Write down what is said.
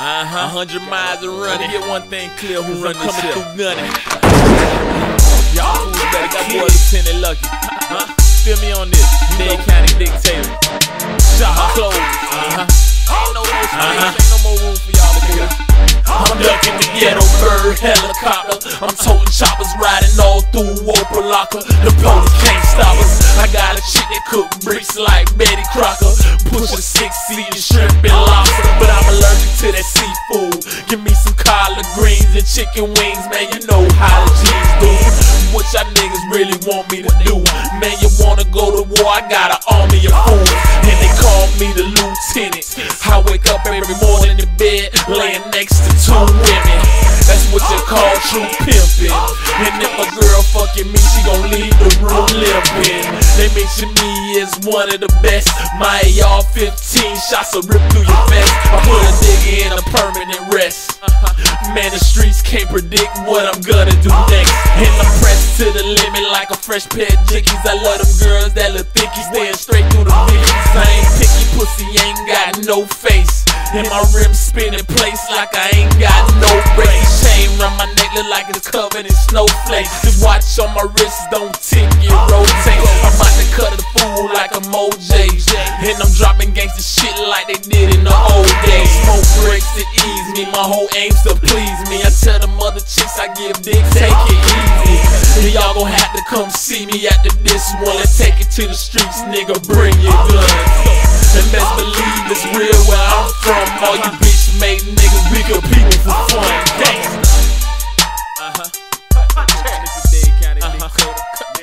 100 miles of running. Get one thing clear, who run this shit? Gunning. Y'all fools better got boy Lieutenant Lucky. Feel me on this. Dade County dictator. Shop closed. Ain't no more room for y'all to do it. I'm ducking the ghetto bird helicopter. I'm toting choppers, riding all through Opalaka. The police can't stop us. I got a chick that cook bricks like Betty Crocker. Push a 6-seater shrimp and lobster, but I'm allergic to that seafood. Give me some collard greens and chicken wings, man. You know how the G's do. What y'all niggas really want me to do? Man, you wanna go to war? I got an army of fools, and they call me the lieutenant. I wake up every morning in bed, laying next to 2 women. That's what you call true pimping. And if a girl fucking me, she gon' leave the room limping. They mention me as one of the best. My AR 15 shots will rip through your vest. I put a nigga in a permanent rest. Man, the streets can't predict what I'm gonna do next. And I'm pressed to the limit like a fresh pair of jickies. I love them girls that look thicky, staying straight through the biggies. I ain't picky, pussy ain't got no face. And my rims spinning place like I ain't got no brakes. Chain round my neck look like it's covered in snowflakes. This watch on my wrist don't tick, it rotates. I'm about to cut a fool like a Moj. And I'm dropping gangsta shit like they did in the old days. Smoke breaks to ease me, my whole aim's to please me. I tell them other chicks I give dick, take it easy. And y'all gon' have to come see me after this one. Let's take it to the streets, nigga, bring your guns. And best believe it's real where I'm from. All you bitch made niggas, we good people for fun. Gangsta. Dade County dictator.